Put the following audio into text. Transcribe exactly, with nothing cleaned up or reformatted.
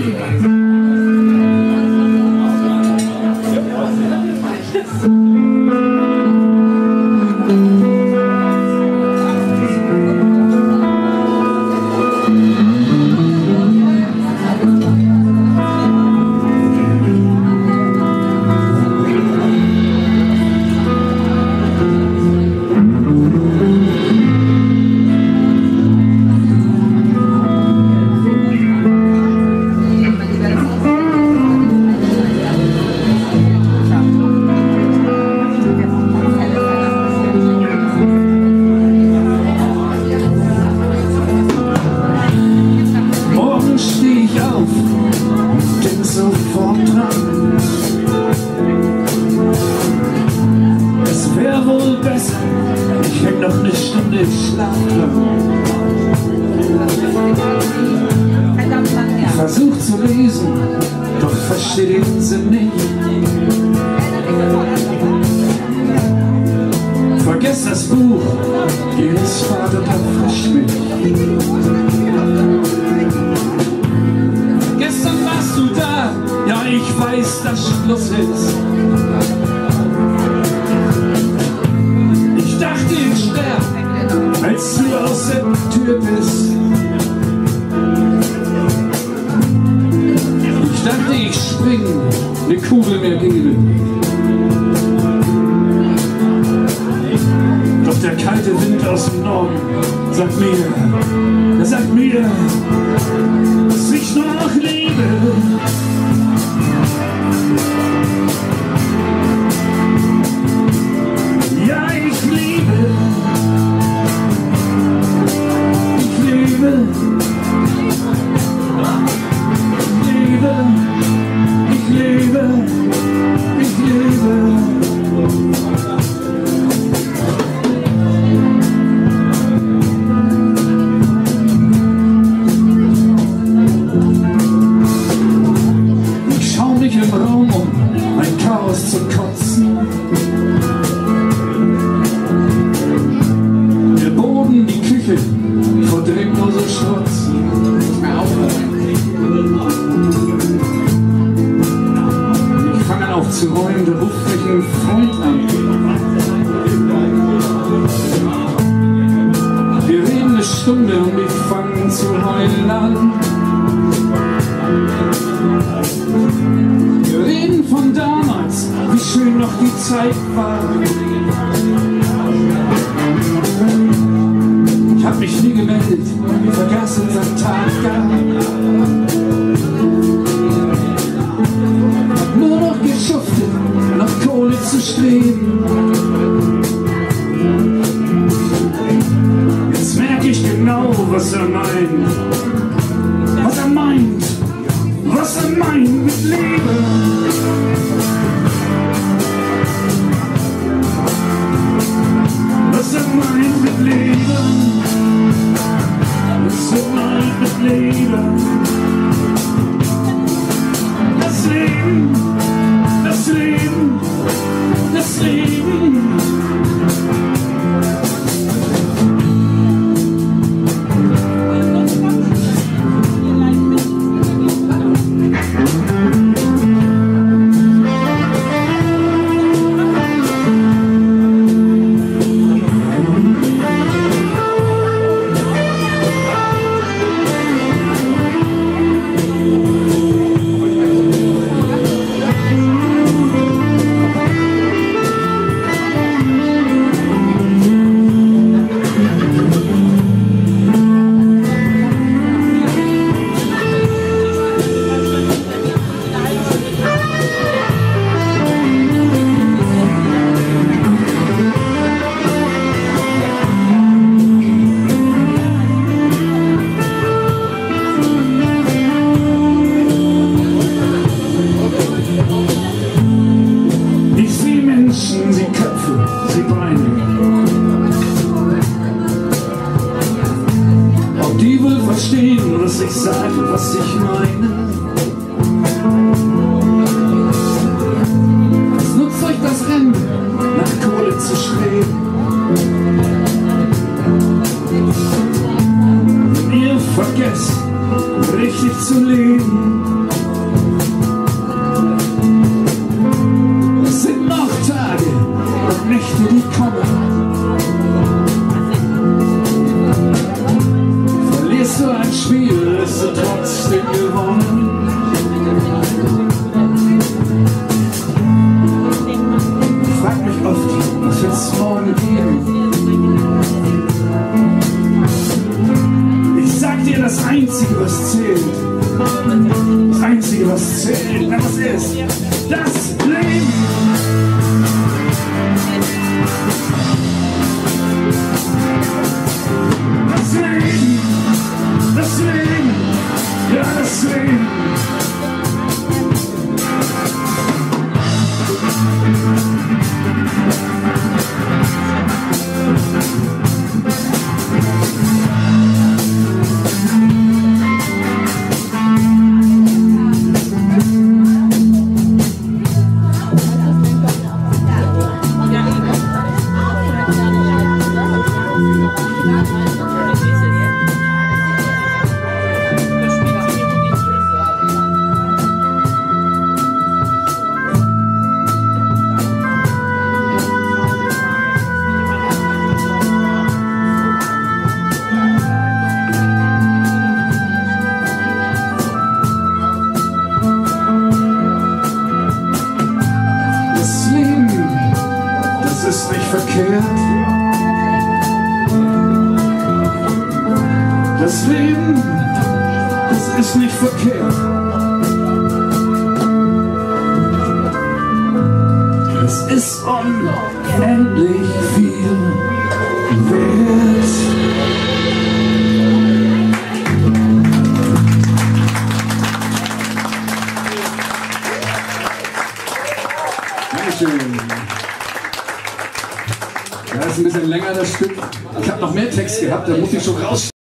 Versuch zu lesen, doch versteh den Sinn nicht. Vergiss das Buch, jedes Vater erfrischt mich. Gestern warst du da, ja ich weiß, dass Schluss ist. Ich dachte, ich sterb, als du aus der Tür bist. Ich dachte, ich spring, eine Kugel mir geben. Doch der kalte Wind aus dem Norden sagt mir, er sagt mir, dass ich noch lebe. Ja, ich liebe, ich lebe. Ich lebe, ich lebe. Ich schau mich im Raum um, ein Chaos zu kotzen. Der Boden, die Küche, verdrängt nur so Schrotz. Zu räumen, der ruft mich einen Freund an. Wir reden eine Stunde und ich fange zu heulen an. Wir reden von damals, wie schön noch die Zeit war. Ich hab mich nie gemeldet, vergaß unseren Tag gar. Nur noch geschuftet, nach Kohle zu streben. Jetzt merke ich genau, was er meint. Was er meint, was er meint mit Leben. Was er meint mit Leben. Was er meint mit Leben. Das Leben, das Leben, das Leben. Sie Köpfe, sie Beine. Ob die wohl verstehen, was ich sage, was ich meine? Was nutzt euch das Rennen, nach Kohle zu streben? Wenn ihr vergesst, richtig zu leben. Es sind noch Tage und Nächte, die kommen. Verlierst du ein Spiel, ist du trotzdem gewonnen. Ich frag mich oft, was wird's morgen geben? Ich sag dir, das Einzige, was zählt, das Einzige, was zählt, na was ist? Das Leben! Das Leben! Das Leben! Ja, das Leben! Das ist nicht verkehrt. Das Leben, das ist nicht verkehrt. Es ist unendlich viel wert. Dankeschön. Ja, ist ein bisschen länger das Stück. Ich habe noch mehr Text gehabt, da muss ich schon raus.